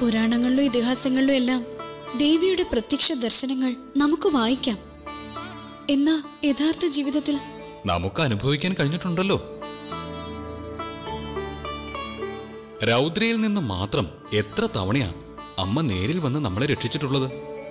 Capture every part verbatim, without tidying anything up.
പുരാണങ്ങളിലും ഇതിഹാസങ്ങളിലും എല്ലാം ദേവിയുടെ പ്രത്യക്ഷ ദർശനങ്ങൾ നമുക്ക് വായിക്കാം. എന്നാ യഥാർത്ഥ ജീവിതത്തിൽ നമുക്ക് അനുഭവിക്കാൻ കഴിഞ്ഞിട്ടുണ്ടല്ലോ. രൗദ്രയിൽ നിന്ന് മാത്രം എത്ര തവണയാ അമ്മ നേരിൽ വന്ന് നമ്മളെ രക്ഷിച്ചിട്ടുള്ളത്.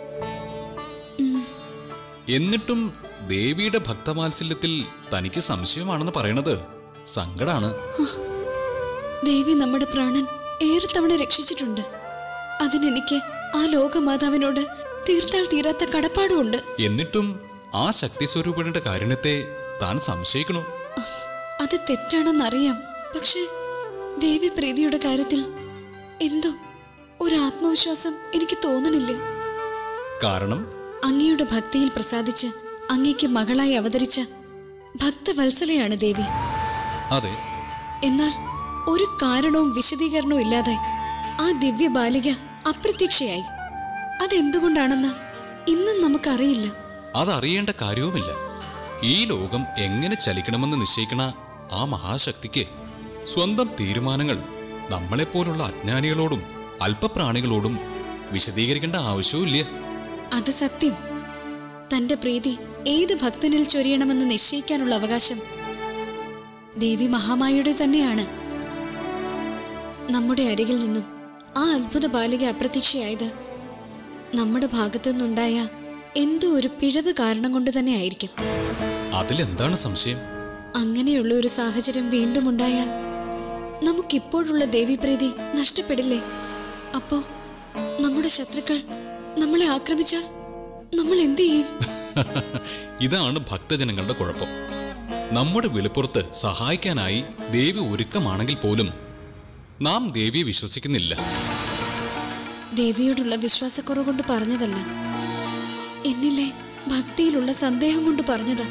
എന്നിട്ടും ദേവിയുടെ ഭക്തവാത്സല്യത്തിൽ തനിക്ക് സംശയമാണെന്ന് പറയണത് സങ്കടാണ്. ദേവി നമ്മുടെ പ്രാണൻ ഏറെ തവണ രക്ഷിച്ചിട്ടുണ്ട്. അതിനെനിക്ക് ആ ലോകമാതാവിനോട് തീർത്താൽ തീരാത്ത കടപ്പാടുമുണ്ട്. എന്നിട്ടും ആ ശക്തി സ്വരൂപിണിയുടെ കാരുണ്യത്തെ താൻ സംശയിക്കണു. അത് തെറ്റാണെന്നറിയാം. പക്ഷേ ദേവി പ്രീതിയുടെ കാര്യത്തിൽ എന്തോ ഒരു ആത്മവിശ്വാസം എനിക്ക് തോന്നണില്ല. കാരണം അങ്ങയുടെ ഭക്തിയിൽ പ്രസാദിച്ച് അങ്ങയ്ക്ക് മകളായി അവതരിച്ച ഭക്തവത്സലയാണ് ദേവി. അതെ. എന്നാൽ ഒരു കാരണവും വിശദീകരണവും ഇല്ലാതെ ആ ദിവ്യ ബാലിക അപ്രത്യക്ഷയായി. അതെന്തുകൊണ്ടാണെന്ന് ഇന്നും നമുക്കറിയില്ല. അതറിയേണ്ട കാര്യവുമില്ല. ഈ ലോകം എങ്ങനെ ചലിക്കണമെന്ന് നിശ്ചയിക്കണ ആ മഹാശക്തിക്ക് സ്വന്തം തീരുമാനങ്ങൾ നമ്മളെപ്പോലുള്ള അജ്ഞാനികളോടും അല്പപ്രാണികളോടും വിശദീകരിക്കേണ്ട ആവശ്യവുമില്ല. അത് സത്യം. തന്റെ പ്രീതി ഏത് ഭക്തനിൽ ചൊരിയണമെന്ന് നിശ്ചയിക്കാനുള്ള അവകാശം ദേവി മഹാമായയുടെ തന്നെയാണ്. നമ്മുടെ അരികിൽ നിന്നും ആ അത്ഭുത ബാലിക അപ്രത്യക്ഷയായത് നമ്മുടെ ഭാഗത്തു നിന്നുണ്ടായ എന്തോ ഒരു പിഴവ് കാരണം കൊണ്ട് തന്നെ ആയിരിക്കും. അതിലെന്താണ് സംശയം? അങ്ങനെയുള്ള ഒരു സാഹചര്യം വീണ്ടും ഉണ്ടായാൽ നമുക്കിപ്പോഴുള്ള ദേവീപ്രീതി നഷ്ടപ്പെടില്ലേ? അപ്പോ നമ്മുടെ ശത്രുക്കൾ നമ്മളെ ആക്രമിച്ചാൽ നമ്മൾ എന്ത് ചെയ്യും? ഇതാണ് ഭക്തജനങ്ങളുടെ കുഴപ്പം. നമ്മുടെ വെളിപ്പുറത്ത് സഹായിക്കാനായി ദേവി ഒരുക്കമാണെങ്കിൽ പോലും നാം ദേവിയെ വിശ്വസിക്കുന്നില്ല. ദേവിയോടുള്ള വിശ്വാസക്കുറവ് കൊണ്ട് പറഞ്ഞതല്ല, എന്നിലെ ഭക്തിയിലുള്ള സന്ദേഹം കൊണ്ട് പറഞ്ഞതാ.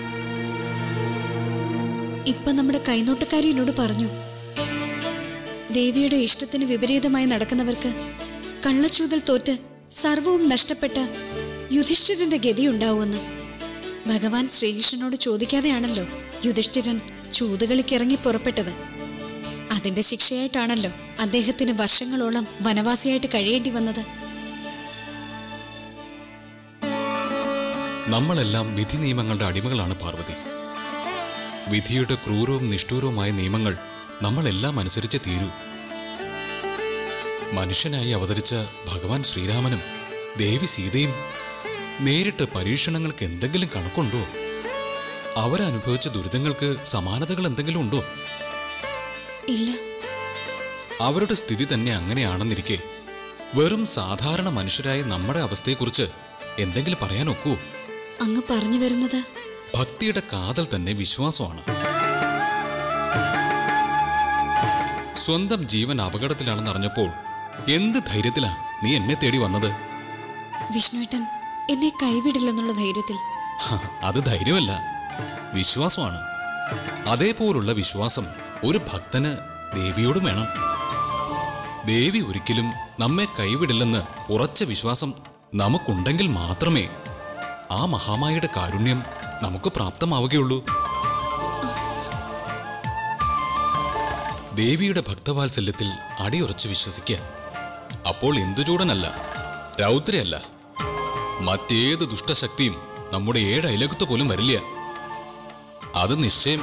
ഇപ്പൊ നമ്മുടെ കൈനോട്ടക്കാരി എന്നോട് പറഞ്ഞു, ദേവിയുടെ ഇഷ്ടത്തിന് വിപരീതമായി നടക്കുന്നവർക്ക് കള്ളച്ചൂതൽ തോറ്റ് സർവവും നഷ്ടപ്പെട്ട യുധിഷ്ഠിരന്റെ ഗതിയുണ്ടാവുമെന്ന്. ഭഗവാൻ ശ്രീകൃഷ്ണനോട് ചോദിക്കാതെയാണല്ലോ യുധിഷ്ഠിരൻ ചൂതുകളിക്ക് ഇറങ്ങി പുറപ്പെട്ടത്. അതിന്റെ ശിക്ഷയായിട്ടാണല്ലോ അദ്ദേഹത്തിന് വർഷങ്ങളോളം വനവാസിയായിട്ട് കഴിയേണ്ടി വന്നത്. നമ്മളെല്ലാം വിധി നിയമങ്ങളുടെ അടിമകളാണ് പാർവതി. വിധിയുടെ ക്രൂരവും നിഷ്ഠൂരവുമായ നിയമങ്ങൾ നമ്മളെല്ലാം അനുസരിച്ച് തീരൂ. മനുഷ്യനായി അവതരിച്ച ഭഗവാൻ ശ്രീരാമനും ദേവി സീതയും നേരിട്ട് പരീക്ഷണങ്ങൾക്ക് എന്തെങ്കിലും കണക്കുണ്ടോ? അവരനുഭവിച്ച ദുരിതങ്ങൾക്ക് സമാനതകൾ എന്തെങ്കിലും ഉണ്ടോ? ഇല്ല. അവരുടെ സ്ഥിതി തന്നെ അങ്ങനെയാണെന്നിരിക്കെ വെറും സാധാരണ മനുഷ്യരായ നമ്മുടെ അവസ്ഥയെക്കുറിച്ച് എന്തെങ്കിലും പറയാനൊക്കൂ? അങ്ങ് പറഞ്ഞു വരുന്നത് ഭക്തിയുടെ കാതൽ തന്നെ വിശ്വാസമാണ്. സ്വന്തം ജീവൻ അപകടത്തിലാണെന്ന് അറിഞ്ഞപ്പോൾ എന്ത് ധൈര്യത്തിലാ നീ എന്നെ തേടി വന്നത്? വിഷ്ണുവേട്ടൻ എന്നെ കൈവിടില്ലെന്നുള്ള ധൈര്യത്തിൽ. അത് ധൈര്യമല്ല, വിശ്വാസമാണ്. അതേപോലുള്ള വിശ്വാസം ഒരു ഭക്തന് ദേവിയോടും വേണം. ദേവി ഒരിക്കലും നമ്മെ കൈവിടില്ലെന്ന് ഉറച്ച വിശ്വാസം നമുക്കുണ്ടെങ്കിൽ മാത്രമേ ആ മഹാമായയുടെ കാരുണ്യം നമുക്ക് പ്രാപ്തമാവുകയുള്ളൂ. ദേവിയുടെ ഭക്തവാത്സല്യത്തിൽ അടിയുറച്ച് വിശ്വസിക്കുക. അപ്പോൾ ഇന്ദുചൂടനല്ല, രൗദ്രയല്ല, മറ്റേത് ദുഷ്ടശക്തിയും നമ്മുടെ ഏഴ് അയലകത്ത് പോലും വരില്ല. അത് നിശ്ചയം.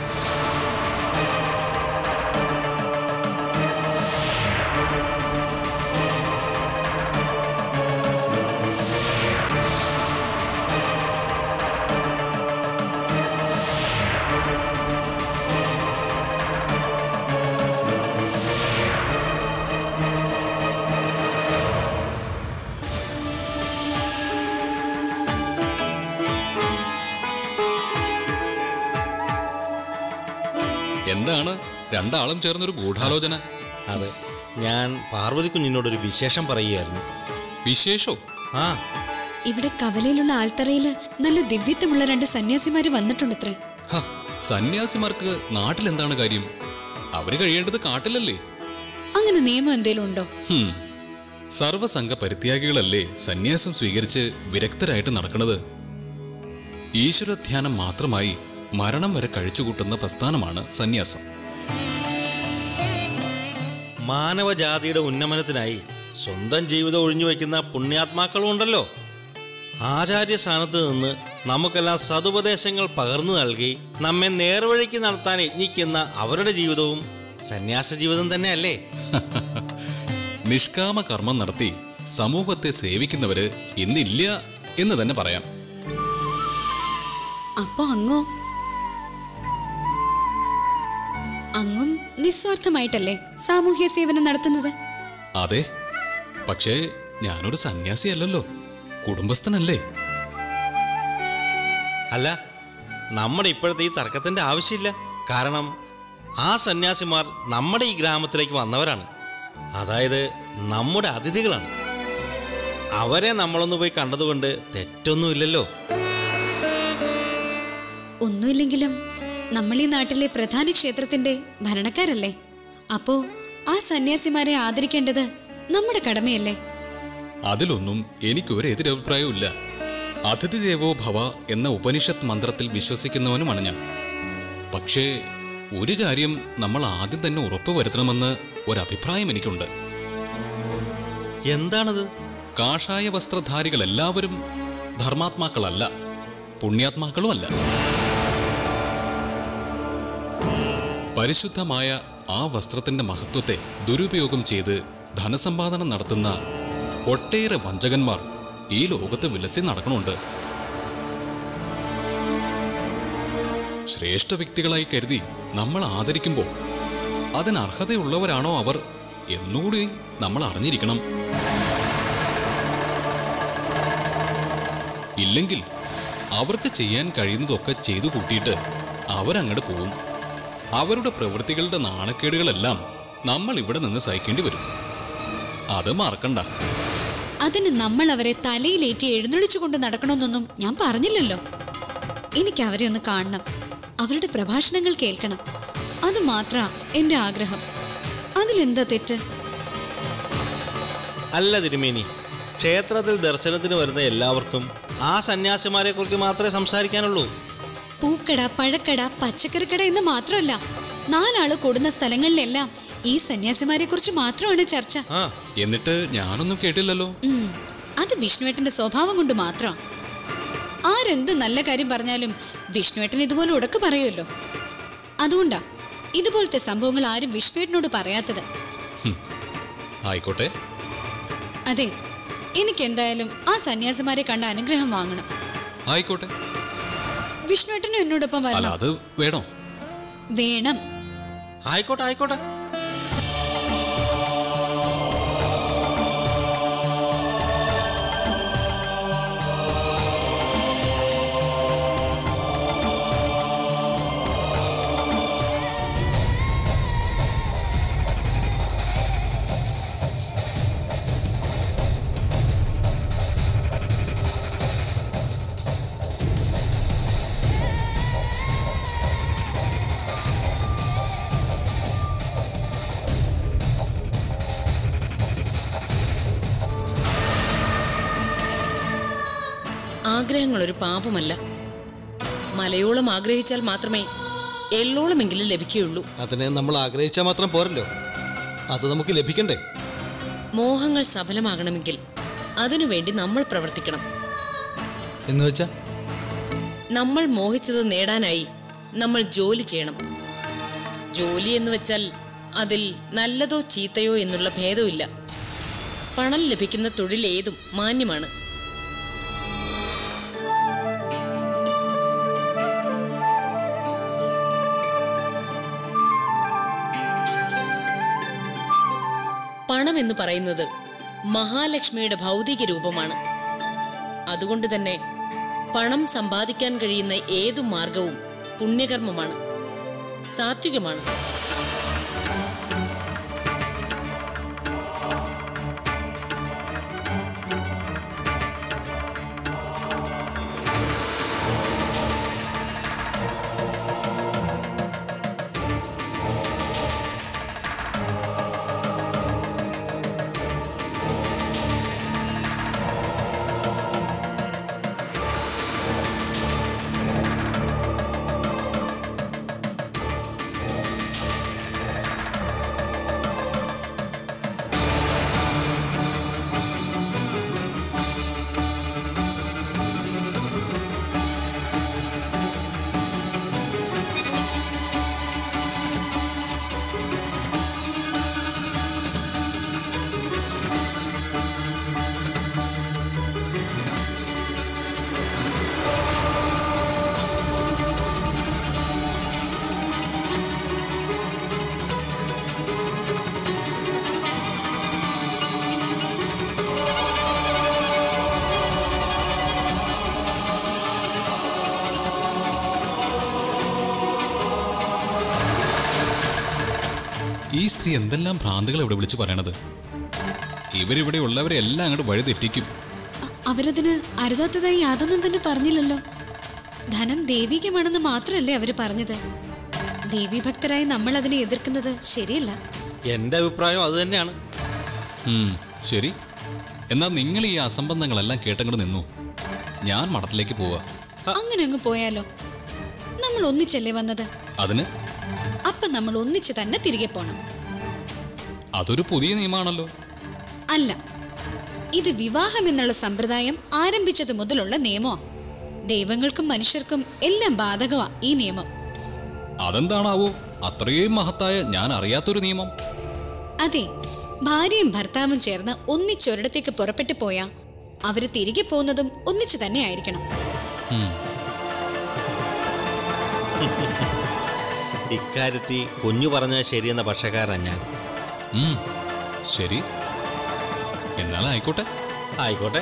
എന്താണ് രണ്ടാളും ചേർന്നൊരു ഗൂഢാലോചന? അതെ, ഞാൻ പാർവതി കുഞ്ഞിനോടൊരു വിശേഷം പറയുകയായിരുന്നു. വിശേഷോ? ആ, ഇവിടെ കവലയിലുള്ള ആൽത്തറയില് നല്ല ദിവ്യത്വമുള്ള രണ്ട് സന്യാസിമാര് വന്നിട്ടുണ്ടത്രേ. സന്യാസിമാർക്ക് നാട്ടിൽ എന്താണ് കാര്യം? അവര് കഴിയേണ്ടത് കാട്ടിലല്ലേ? അങ്ങനെ നിയമം എന്തേലും ഉണ്ടോ? സർവസംഘ പരിത്യാഗികളല്ലേ സന്യാസം സ്വീകരിച്ച് വിരക്തരായിട്ട് നടക്കുന്നത്. ഈശ്വരധ്യാനം മാത്രമായി മരണം വരെ കഴിച്ചുകൂട്ടുന്ന പ്രസ്ഥാനമാണ് സന്യാസം. മാനവജാതിയുടെ ഉന്നമനത്തിനായി സ്വന്തം ജീവിതം ഒഴിഞ്ഞു വയ്ക്കുന്ന പുണ്യാത്മാക്കളും ഉണ്ടല്ലോ. ആചാര്യ സ്ഥാനത്ത് നിന്ന് നമുക്കെല്ലാം സതുപദേശങ്ങൾ പകർന്നു നൽകി നമ്മെ നേർവഴിക്ക് നടത്താൻ യജ്ഞിക്കുന്ന അവരുടെ ജീവിതവും സന്യാസ ജീവിതം തന്നെയല്ലേ? നിഷ്കാമ കർമ്മം നടത്തി സമൂഹത്തെ സേവിക്കുന്നവര് ഇന്നില്ല എന്ന് തന്നെ പറയാം. അപ്പൊ അങ്ങോ? അങ്ങും നിസ്വാർത്ഥമായിട്ടല്ലേ സാമൂഹ്യ സേവനം നടത്തുന്നത്? അതെ, പക്ഷേ ഞാനൊരു സന്യാസിയല്ലല്ലോ, കുടുംബസ്ഥനല്ലേ. അല്ല, നമ്മുടെ ഇപ്പോഴത്തെ ഈ തർക്കത്തിന്റെ ആവശ്യമില്ല. കാരണം ആ സന്യാസിമാർ നമ്മുടെ ഈ ഗ്രാമത്തിലേക്ക് വന്നവരാണ്. അതായത് നമ്മുടെ അതിഥികളാണ്. അവരെ നമ്മളൊന്ന് പോയി കണ്ടതുകൊണ്ട് തെറ്റൊന്നുമില്ലല്ലോ. ഒന്നുമില്ലെങ്കിലും നമ്മൾ ഈ നാട്ടിലെ പ്രധാന ക്ഷേത്രത്തിന്റെ ഭരണക്കാരല്ലേ. അപ്പോ ആ സന്യാസിമാരെ ആദരിക്കേണ്ടത് നമ്മുടെ കടമയല്ലേ? അതിലൊന്നും എനിക്കൊരു എതിരഭിപ്രായവും ഇല്ല. അതിഥി ദേവോ ഭവ എന്ന ഉപനിഷത്ത് മന്ത്രത്തിൽ വിശ്വസിക്കുന്നവനുമാണ് ഞാൻ. പക്ഷേ ഒരു കാര്യം നമ്മൾ ആദ്യം തന്നെ ഉറപ്പുവരുത്തണമെന്ന് ഒരഭിപ്രായം എനിക്കുണ്ട്. എന്താണത്? കാഷായ വസ്ത്രധാരികൾ എല്ലാവരും ധർമാത്മാക്കളല്ല, പുണ്യാത്മാക്കളുമല്ല. പരിശുദ്ധമായ ആ വസ്ത്രത്തിന്റെ മഹത്വത്തെ ദുരുപയോഗം ചെയ്ത് ധനസമ്പാദനം നടത്തുന്ന ഒട്ടേറെ വഞ്ചകന്മാർ ഈ ലോകത്ത് വിലസി നടക്കണുണ്ട്. ശ്രേഷ്ഠ വ്യക്തികളായി കരുതി നമ്മൾ ആദരിക്കുമ്പോൾ അതിന് അർഹതയുള്ളവരാണോ അവർ എന്നുകൂടി നമ്മൾ അറിഞ്ഞിരിക്കണം. ഇല്ലെങ്കിൽ അവർക്ക് ചെയ്യാൻ കഴിയുന്നതൊക്കെ ചെയ്തു കൂട്ടിയിട്ട് അവരങ്ങോട്ട് പോവും. അവരുടെ പ്രവൃത്തികളുടെ നാണക്കേടുകളെല്ലാം നമ്മൾ ഇവിടെ നിന്ന് സഹിക്കേണ്ടി വരും. അത് മറക്കണ്ട. അതിന് നമ്മൾ അവരെ തലയിലേറ്റി എഴുന്നള്ളിച്ചു കൊണ്ട് നടക്കണമെന്നൊന്നും ഞാൻ പറഞ്ഞില്ലല്ലോ. എനിക്ക് അവരെ ഒന്ന് കാണണം, അവരുടെ പ്രഭാഷണങ്ങൾ കേൾക്കണം. അത് മാത്ര എന്റെ ആഗ്രഹം. അതിലെന്താ തെറ്റ്? അല്ല തിരുമേനി, ക്ഷേത്രത്തിൽ ദർശനത്തിന് വരുന്ന എല്ലാവർക്കും ആ സന്യാസിമാരെ കുറിച്ച് മാത്രമേ സംസാരിക്കാനുള്ളൂ. പൂക്കട, പഴക്കട, പച്ചക്കറിക്കട എന്ന് മാത്രമല്ല, നാലാള് കൂടുന്ന സ്ഥലങ്ങളിലെല്ലാം ഈ സന്യാസിമാരെ കുറിച്ച് മാത്രമാണ് ചർച്ച. എന്നിട്ട് ഞാനൊന്നും കേട്ടില്ലല്ലോ. അത് വിഷ്ണുവേട്ടന്റെ സ്വഭാവം കൊണ്ട് മാത്രം. ആരെന്ത് നല്ല കാര്യം പറഞ്ഞാലും വിഷ്ണുവേട്ടൻ ഇതുപോലെ ഉടക്ക് പറയുമല്ലോ. അതുകൊണ്ടാ ഇതുപോലത്തെ സംഭവങ്ങൾ ആരും വിഷ്ണുവേട്ടനോട് പറയാത്തത്. ആയിക്കോട്ടെ. അതെ, എനിക്ക് എന്തായാലും ആ സന്യാസിമാരെ കണ്ട അനുഗ്രഹം വാങ്ങണം. ആയിക്കോട്ടെ. വിഷ്ണുവേട്ടനും എന്നോടൊപ്പം വരണം. അത് വേണോ? വേണം. ആയിക്കോട്ടെ ആയിക്കോട്ടെ. ആഗ്രഹങ്ങൾ ഒരു പാപമല്ല. മലയോളം ആഗ്രഹിച്ചാൽ മാത്രമേ എല്ലോളമെങ്കിലും ലഭിക്കുകയുള്ളൂ. അതിനെ നമ്മൾ ആഗ്രഹിച്ചാൽ മാത്രം പോരല്ലോ, അത് നമുക്ക് ലഭിക്കണ്ടേ? മോഹങ്ങൾ സഫലമാകണമെങ്കിൽ അതിനുവേണ്ടി നമ്മൾ പ്രവർത്തിക്കണം. എന്ന് വെച്ചാ നമ്മൾ മോഹിച്ചത് നേടാനായി നമ്മൾ ജോലി ചെയ്യണം. ജോലി എന്ന് വെച്ചാൽ അതിൽ നല്ലതോ ചീത്തയോ എന്നുള്ള ഭേദമില്ല. പണം ലഭിക്കുന്ന തൊഴിൽ ഏതും മാന്യമാണ്. പണം എന്ന് പറയുന്നത് മഹാലക്ഷ്മിയുടെ ഭൗതിക രൂപമാണ്. അതുകൊണ്ട് തന്നെ പണം സമ്പാദിക്കാൻ കഴിയുന്ന ഏതു മാർഗവും പുണ്യകർമ്മമാണ്, സാത്വികമാണ്. ഈ സ്ത്രീ എന്തെല്ലാം ഭ്രാന്തുകൾ ഇവിടെ വിളിച്ചു പറയണത്? ഇവരിവിടെ ഉള്ളവരെ എല്ലാം അങ്ങോട്ട് വഴി തെറ്റിക്കും. അ- അവരതിന് അരുതാത്തതായി യാതൊന്നും തന്നെ പറഞ്ഞില്ലല്ലോ. ധനം ദൈവികമാണെന്ന് മാത്രമല്ലേ അവര് പറഞ്ഞത്. ദേവീഭക്തരായി നമ്മൾ അതിനെ എതിർക്കുന്നത് ശരിയല്ല. എൻ്റെ അഭിപ്രായം അത് തന്നെയാണ്. ഉം, ശരി. എന്നാൽ നിങ്ങൾ ഈ അസംബന്ധങ്ങളെല്ലാം കേട്ടങ്ങോട്ട് നിന്നു. ഞാൻ മഠത്തിലേക്ക് പോവാ. അങ്ങനെ അങ്ങ് പോയാലോ? നമ്മൾ ഒന്നിച്ചല്ലേ വന്നത്? അതിന് അപ്പൊ നമ്മൾ ഒന്നിച്ച് തന്നെ തിരികെ പോണം. അതൊരു പുതിയ നിയമമാണല്ലോ. അല്ല, ഇത് വിവാഹം എന്നുള്ള സമ്പ്രദായം ആരംഭിച്ചത് മുതലുള്ള നിയമമാ. ദൈവങ്ങൾക്കും മനുഷ്യർക്കും എല്ലാം ബാധകമാ ഈ നിയമം. അതെന്താണാവോ അത്രയും മഹത്തായ ഞാൻ അറിയാത്തൊരു നിയമം? അതെ, ഭാര്യയും ഭർത്താവും ചേർന്ന് ഒന്നിച്ചൊരിടത്തേക്ക് പുറപ്പെട്ടു പോയാ അവര് തിരികെ പോകുന്നതും ഒന്നിച്ചു തന്നെ ആയിരിക്കണം. ഉം. ഇക്കാര്യത്തിൽ കുഞ്ഞു പറഞ്ഞത് ശരിയെന്ന പക്ഷക്കാരനാണ് ഞാൻ. ഉം, ശരി. എന്നാലും ആയിക്കോട്ടെ. ആയിക്കോട്ടെ.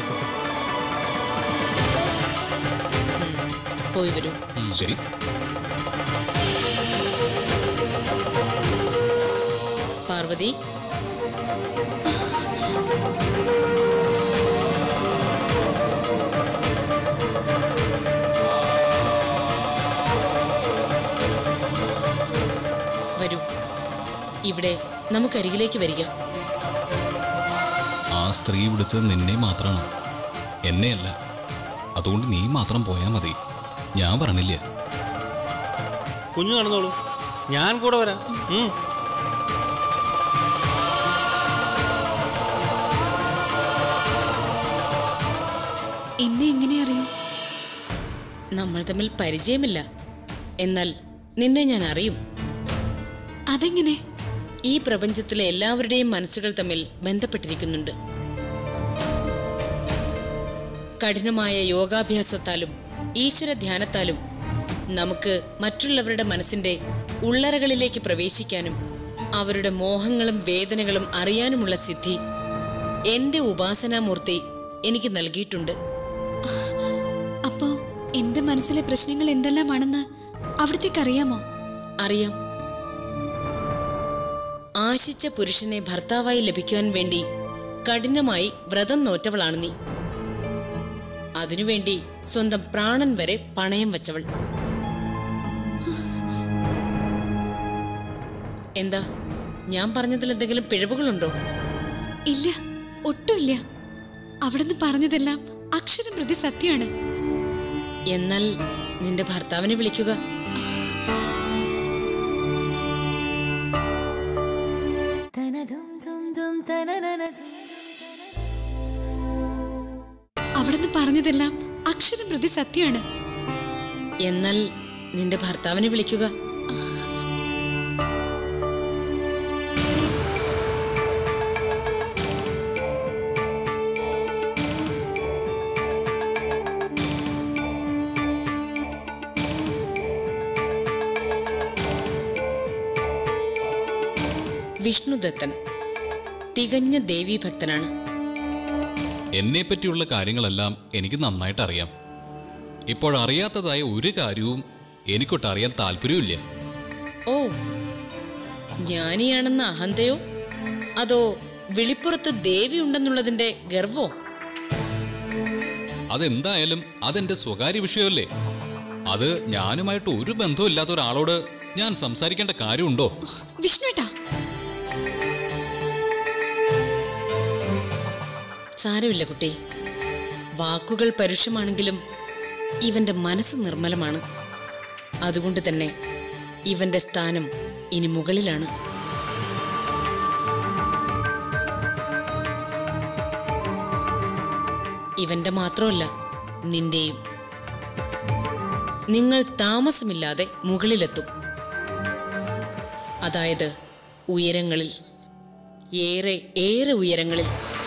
പോയി വരൂ. ഉം, ശരി. പാർവതി, വരൂ. ഇവിടെ നമുക്കരികിലേക്ക് വരിക. ആ സ്ത്രീ വിളിച്ചത് നിന്നെ മാത്രമാണ്, എന്നെയല്ല. അതുകൊണ്ട് നീ മാത്രം പോയാൽ മതി. ഞാൻ പറഞ്ഞില്ല. കുഞ്ഞു നടന്നോളൂ, ഞാൻ കൂടെ വരാം. ഉം. എന്നെ എങ്ങനെ അറിയും? നമ്മൾ തമ്മിൽ പരിചയമില്ല, എന്നാൽ നിന്നെ ഞാൻ അറിയും. അതെങ്ങനെ? ഈ പ്രപഞ്ചത്തിലെ എല്ലാവരുടെയും മനസ്സുകൾ തമ്മിൽ ബന്ധപ്പെട്ടിരിക്കുന്നുണ്ട്. കഠിനമായ യോഗാഭ്യാസത്താലും ഈശ്വര ധ്യാനത്താലും നമുക്ക് മറ്റുള്ളവരുടെ മനസ്സിന്റെ ഉള്ളറകളിലേക്ക് പ്രവേശിക്കാനും അവരുടെ മോഹങ്ങളും വേദനകളും അറിയാനുമുള്ള സിദ്ധി എന്റെ ഉപാസനാമൂർത്തി എനിക്ക് നൽകിയിട്ടുണ്ട്. അപ്പോ എന്റെ മനസ്സിലെ പ്രശ്നങ്ങൾ എന്തെല്ലാമാണെന്ന് അവിടത്തേക്ക് അറിയാമോ? അറിയാം. ആശിച്ച പുരുഷനെ ഭർത്താവായി ലഭിക്കുവാൻ വേണ്ടി കഠിനമായി വ്രതം നോറ്റവളാണ് നീ. അതിനുവേണ്ടി സ്വന്തം പ്രാണൻ വരെ പണയം വച്ചവൾ. എന്താ, ഞാൻ പറഞ്ഞതിൽ എന്തെങ്കിലും പിഴവുകളുണ്ടോ? ഇല്ല, ഒട്ടുമില്ല. അവിടുന്ന് പറഞ്ഞതെല്ലാം അക്ഷരം പ്രതി സത്യമാണ്. എന്നാൽ നിന്റെ ഭർത്താവിനെ വിളിക്കുക. അവിടുന്ന് പറഞ്ഞതെല്ലാം അക്ഷരം പ്രതി സത്യമാണ്. എന്നാൽ നിന്റെ ഭർത്താവിനെ വിളിക്കുക. വിഷ്ണുദത്തൻ തികഞ്ഞ ദേവീഭക്തനാണ്. എന്നെ പറ്റിയുള്ള കാര്യങ്ങളെല്ലാം എനിക്ക് നന്നായിട്ട് അറിയാം. ഇപ്പോഴറിയാത്തതായ ഒരു കാര്യവും എനിക്കൊട്ടറിയാൻ താല്പര്യമില്ല. ഓ, ജ്ഞാനിയാണെന്ന അഹന്തയോ അതോ വിളിപ്പുറത്ത് ദേവി ഉണ്ടെന്നുള്ളതിന്റെ ഗർവോ? അതെന്തായാലും അതെന്റെ സ്വകാര്യ വിഷയമല്ലേ. അത് ഞാനുമായിട്ട് ഒരു ബന്ധവും ഇല്ലാത്ത ഒരാളോട് ഞാൻ സംസാരിക്കേണ്ട കാര്യമുണ്ടോ? വിഷ്ണുട്ടാ, സാരമില്ല കുട്ടി. വാക്കുകൾ പരുഷമാണെങ്കിലും ഇവന്റെ മനസ്സ് നിർമ്മലമാണ്. അതുകൊണ്ട് തന്നെ ഇവന്റെ സ്ഥാനം ഇനി മുകളിലാണ്. ഇവന്റെ മാത്രമല്ല, നിന്റെയും. നിങ്ങൾ താമസമില്ലാതെ മുകളിലെത്തും. അതായത് ഉയരങ്ങളിൽ, ഏറെ ഏറെ ഉയരങ്ങളിൽ.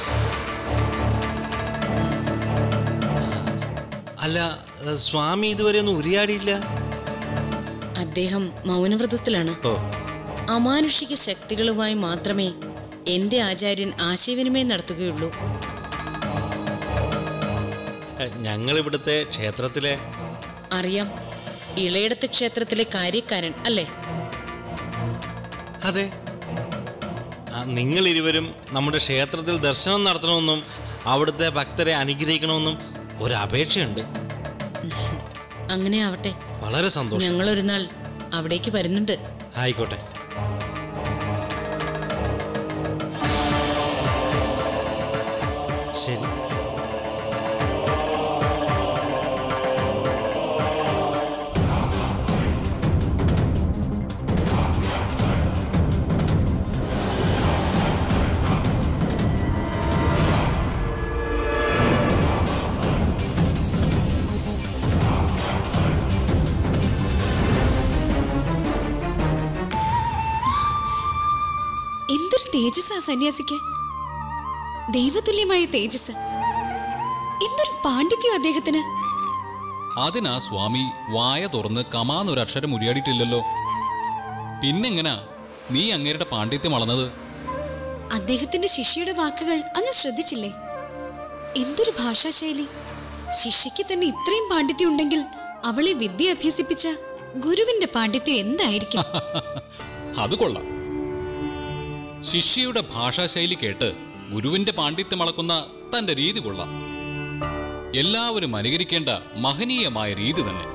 അല്ല, സ്വാമി ഇതുവരെ ഒന്നും ഉരിയാടിയില്ല. അദ്ദേഹം മൗനവ്രതത്തിലാണ്. ഓ, അമാനുഷിക ശക്തികളുമായി മാത്രമേ എന്റെ ആചാര്യൻ ആശയവിനിമയം നടത്തുകയുള്ളൂ. ഞങ്ങളിവിടുത്തെ ക്ഷേത്രത്തിലെ അറിയാം, ഇളയിടത്ത് ക്ഷേത്രത്തിലെ കാര്യക്കാരൻ അല്ലേ? അതെ, നിങ്ങൾ ഇരുവരും നമ്മുടെ ക്ഷേത്രത്തിൽ ദർശനം നടത്തണമെന്നും അവിടുത്തെ ഭക്തരെ അനുഗ്രഹിക്കണമെന്നും ഒരപേക്ഷയുണ്ട്. അങ്ങനെ ആവട്ടെ. വളരെ സന്തോഷം. ഞങ്ങളൊരു നാൾ അവിടേക്ക് വരുന്നുണ്ട്. ആയിക്കോട്ടെ. ശരി. എന്തൊരു തേജസ്സാ സന്യാസിക്ക്, ദൈവതുല്യമായ തേജസ്. എന്തൊരു പാണ്ഡിത്യം അദ്ദേഹത്തിന്. അതിനാ സ്വാമി വായ തുറന്ന് കമാന്നൊരക്ഷരം ഉരിയാടിയിട്ടില്ലല്ലോ. പിന്നെങ്ങനാ നീ അങ്ങേരുടെ പാണ്ഡിത്യം വളർന്നത്? അദ്ദേഹത്തിന്റെ ശിഷ്യയുടെ വാക്കുകൾ അങ്ങ് ശ്രദ്ധിച്ചില്ലേ? എന്തൊരു ഭാഷാശൈലി. ശിഷ്യയ്ക്ക് തന്നെ ഇത്രയും പാണ്ഡിത്യം ഉണ്ടെങ്കിൽ അവളെ വിദ്യ അഭ്യസിപ്പിച്ച ഗുരുവിന്റെ പാണ്ഡിത്യം എന്തായിരിക്കും? അത് കൊള്ളാം. ശിഷ്യയുടെ ഭാഷാശൈലി കേട്ട് ഗുരുവിന്റെ പാണ്ഡിത്യം അളക്കുന്ന തന്റെ രീതി കൊള്ളാം. എല്ലാവരും അനുകരിക്കേണ്ട മഹനീയമായ രീതി തന്നെ.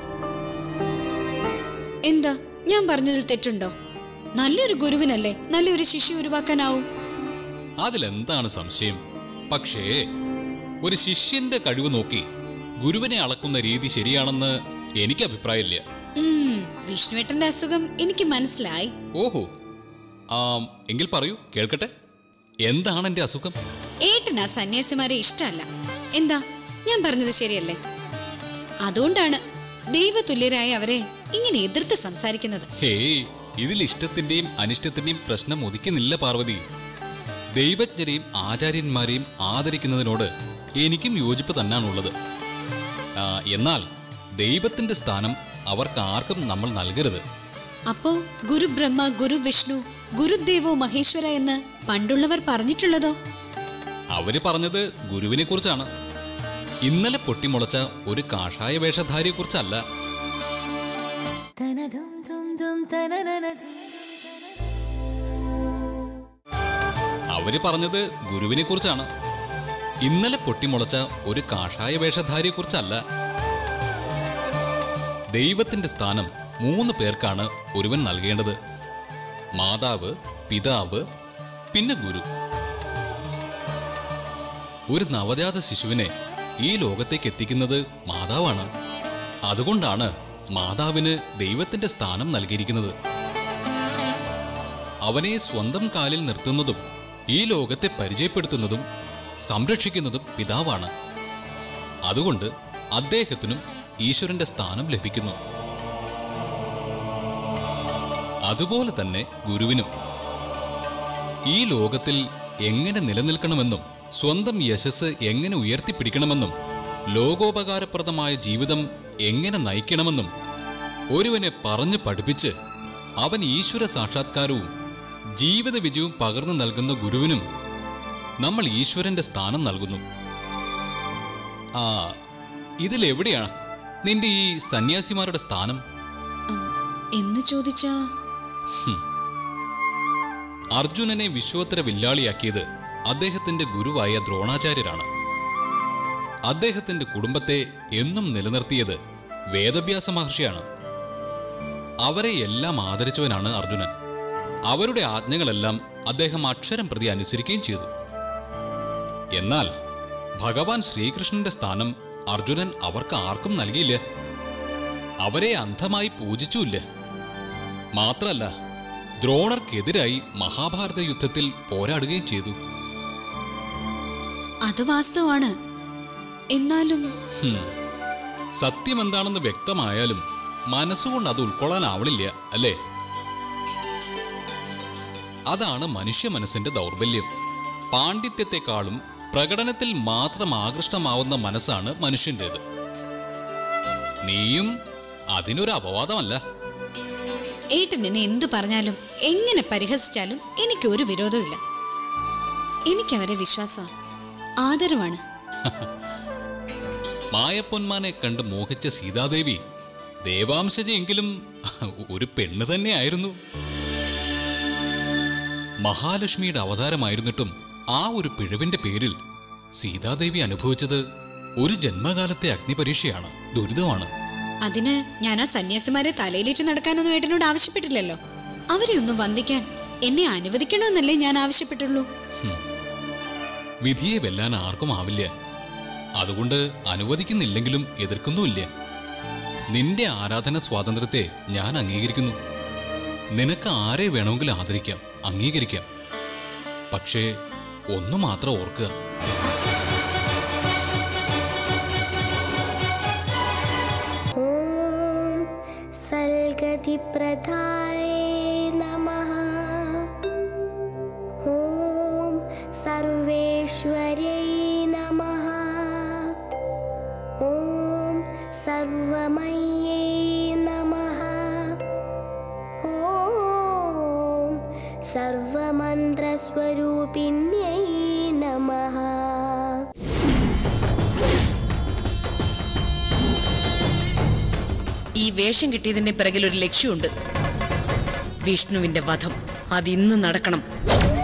എന്താ ഞാൻ പറഞ്ഞതിൽ തെറ്റുണ്ടോ? നല്ലൊരു ഗുരുവിനല്ലേ നല്ലൊരു ശിഷ്യ ഉരുവാക്കാനാവും. അതിലെന്താണ് സംശയം? പക്ഷേ ഒരു ശിഷ്യന്റെ കഴിവ് നോക്കി ഗുരുവിനെ അളക്കുന്ന രീതി ശരിയാണെന്ന് എനിക്ക് അഭിപ്രായമില്ല. വിഷ്ണുവേട്ടന്റെ അസുഖം എനിക്ക് മനസ്സിലായി. ഓഹോ, ആ എങ്കിൽ പറയൂ, കേൾക്കട്ടെ. എന്താണ് എന്റെ അസുഖം? ഏട്ടനാ സന്യാസിമാരെ ഇഷ്ടമല്ല. എന്താ ഞാൻ പറഞ്ഞത് ശരിയല്ലേ? അതുകൊണ്ടാണ് ദൈവതുല്യരായ അവരെ ഇങ്ങനെ എതിർത്ത് സംസാരിക്കുന്നത്. ഹേയ്, ഇതിൽ ഇഷ്ടത്തിന്റെയും അനിഷ്ടത്തിന്റെയും പ്രശ്നം ഒതുക്കുന്നില്ല പാർവതി. ദൈവജ്ഞരെയും ആചാര്യന്മാരെയും ആദരിക്കുന്നതിനോട് എനിക്കും യോജിപ്പ് തന്നെയാണുള്ളത്. എന്നാൽ ദൈവത്തിന്റെ സ്ഥാനം അവർക്ക് ആർക്കും നമ്മൾ നൽകരുത്. അപ്പോ ഗുരു ബ്രഹ്മ, ഗുരു വിഷ്ണു, ഗുരുദേവോ മഹേശ്വര എന്ന് പണ്ടുള്ളവർ പറഞ്ഞിട്ടുള്ളതോ? അവര് പറഞ്ഞത് ഗുരുവിനെ കുറിച്ചാണ്. ഇന്നലെ പൊട്ടിമുളച്ച ഒരു കാഷായ വേഷധാരിയെ കുറിച്ചല്ല. അവര് പറഞ്ഞത് ഗുരുവിനെ കുറിച്ചാണ്. ഇന്നലെ പൊട്ടിമുളച്ച ഒരു കാഷായ വേഷധാരിയെ കുറിച്ചല്ല. ദൈവത്തിന്റെ സ്ഥാനം മൂന്ന് പേർക്കാണ് ഒരുവൻ നൽകേണ്ടത്: മാതാവ്, പിതാവ്, പിന്നെ ഗുരു. ഒരു നവജാത ശിശുവിനെ ഈ ലോകത്തേക്ക് എത്തിക്കുന്നത് മാതാവാണ്. അതുകൊണ്ടാണ് മാതാവിന് ദൈവത്തിന്റെ സ്ഥാനം നൽകിയിരിക്കുന്നത്. അവനെ സ്വന്തം കാലിൽ നിർത്തുന്നതും ഈ ലോകത്തെ പരിചയപ്പെടുത്തുന്നതും സംരക്ഷിക്കുന്നതും പിതാവാണ്. അതുകൊണ്ട് അദ്ദേഹത്തിനും ഈശ്വരന്റെ സ്ഥാനം ലഭിക്കുന്നു. അതുപോലെ തന്നെ ഗുരുവിനും ഈ ലോകത്തിൽ എങ്ങനെ നിലനിൽക്കണമെന്നും സ്വന്തം യശസ് എങ്ങനെ ഉയർത്തിപ്പിടിക്കണമെന്നും ലോകോപകാരപ്രദമായ ജീവിതം എങ്ങനെ നയിക്കണമെന്നും ഒരുവനെ പറഞ്ഞു പഠിപ്പിച്ച് അവൻ ഈശ്വര സാക്ഷാത്കാരവും ജീവിത വിജയവും പകർന്നു നൽകുന്ന ഗുരുവിനും നമ്മൾ ഈശ്വരന്റെ സ്ഥാനം നൽകുന്നു. ആ ഇതിലെവിടെയാണ് നിന്റെ ഈ സന്യാസിമാരുടെ സ്ഥാനം എന്ന് ചോദിച്ചാ, അർജുനനെ വിശ്വോത്തര വില്ലാളിയാക്കിയത് അദ്ദേഹത്തിന്റെ ഗുരുവായ ദ്രോണാചാര്യരാണ്. അദ്ദേഹത്തിന്റെ കുടുംബത്തെ എന്നും നിലനിർത്തിയത് വേദവ്യാസ മഹർഷിയാണ്. അവരെ എല്ലാം ആദരിച്ചവനാണ് അർജുനൻ. അവരുടെ ആജ്ഞകളെല്ലാം അദ്ദേഹം അക്ഷരം പ്രതി അനുസരിക്കുകയും ചെയ്തു. എന്നാൽ ഭഗവാൻ ശ്രീകൃഷ്ണന്റെ സ്ഥാനം അർജുനൻ അവർക്ക് ആർക്കും നൽകിയില്ല. അവരെ അന്ധമായി പൂജിച്ചുമില്ല. മാത്രല്ല, ദ്രോണർക്കെതിരായി മഹാഭാരത യുദ്ധത്തിൽ പോരാടുകയും ചെയ്തു. അത് വാസ്തവാണ്. എന്നാലും സത്യമെന്താണെന്ന് വ്യക്തമായാലും മനസ്സുകൊണ്ട് അത് ഉൾക്കൊള്ളാനാവണില്ല, അല്ലേ? അതാണ് മനുഷ്യ മനസ്സിന്റെ ദൗർബല്യം. പാണ്ഡിത്യത്തെക്കാളും പ്രകടനത്തിൽ മാത്രം ആകൃഷ്ടമാവുന്ന മനസ്സാണ് മനുഷ്യൻ്റേത്. നീയും അതിനൊരു അപവാദമല്ല. ഏട്ടൻ എന്നെ എന്തു പറഞ്ഞാലും എങ്ങനെ പരിഹസിച്ചാലും എനിക്കൊരു വിരോധമില്ല. എനിക്കവരെ വിശ്വാസമാണ്, ആദരവാണ്. മായപ്പൊന്മാനെ കണ്ട് മോഹിച്ച സീതാദേവി ദേവാംശജയെങ്കിലും ഒരു പെണ്ണ് തന്നെയായിരുന്നു. മഹാലക്ഷ്മിയുടെ അവതാരമായിരുന്നിട്ടും ആ ഒരു പിഴവിന്റെ പേരിൽ സീതാദേവി അനുഭവിച്ചത് ഒരു ജന്മകാലത്തെ അഗ്നിപരീക്ഷയാണ്, ദുരിതമാണ്. അതിന് ഞാൻ ആ സന്യാസിമാരെ തലയിലേറ്റ് നടക്കാനൊന്നും ഏട്ടനോട് ആവശ്യപ്പെട്ടില്ലല്ലോ. അവരെ ഒന്ന് വന്ദിക്കാൻ എന്നെ അനുവദിക്കണമെന്നല്ലേ ഞാൻ ആവശ്യപ്പെട്ടുള്ളൂ. വിധിയെ വെല്ലാൻ ആർക്കും ആവില്ല. അതുകൊണ്ട് അനുവദിക്കുന്നില്ലെങ്കിലും എതിർക്കുന്നുമില്ല. നിന്റെ ആരാധന സ്വാതന്ത്ര്യത്തെ ഞാൻ അംഗീകരിക്കുന്നു. നിനക്ക് ആരെ വേണമെങ്കിലും ആദരിക്കാം, അംഗീകരിക്കാം. പക്ഷേ ഒന്നു മാത്രം ഓർക്കുക, സൽഗതിപ്രദായേ നമഃ. ഓം സർവേശ്വര്യൈ നമഃ. ഓം സർവമയേ നമഃ. ഓം സർവമന്ത്രസ്വരൂപിണ്യൈ നമഃ. ഈ വേഷം കിട്ടിയതിന്റെ പിറകിൽ ഒരു ലക്ഷ്യമുണ്ട്. വിഷ്ണുവിന്റെ വധം. അതിന്ന് നടക്കണം.